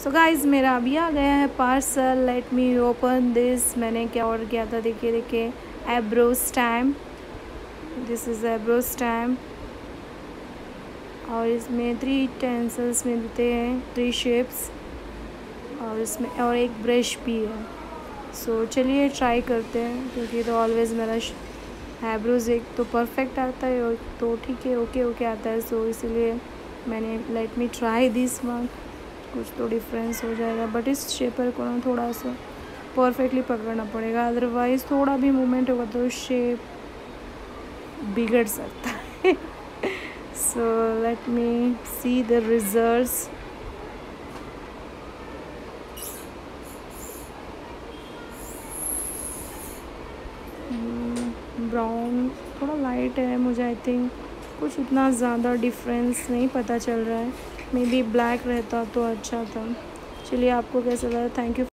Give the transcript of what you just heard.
So guys मेरा अभी आ गया है parcel. Let me open this. मैंने क्या ऑर्डर किया था, देखिए एब्रो स्टैम्प। दिस इज़ एब्रो स्टैम्प और इसमें 3 यूटेंसिल्स मिलते हैं, 3 शेप्स, और इसमें और एक ब्रश भी है। सो चलिए ट्राई करते हैं, क्योंकि तो ऑलवेज़ मेरा आईब्रोज़ एक तो परफेक्ट आता है और तो ठीक है, ओके आता है। सो इसीलिए मैंने let me try this one. कुछ तो डिफरेंस हो जाएगा, बट इस शेपर को ना थोड़ा सा परफेक्टली पकड़ना पड़ेगा, अदरवाइज़ थोड़ा भी मूवमेंट होगा तो शेप बिगड़ सकता है। So let me see the results. Brown थोड़ा लाइट है, मुझे आई थिंक कुछ उतना ज़्यादा डिफरेंस नहीं पता चल रहा है। मे बी ब्लैक रहता तो अच्छा था। चलिए आपको कैसा लगा? Thank you.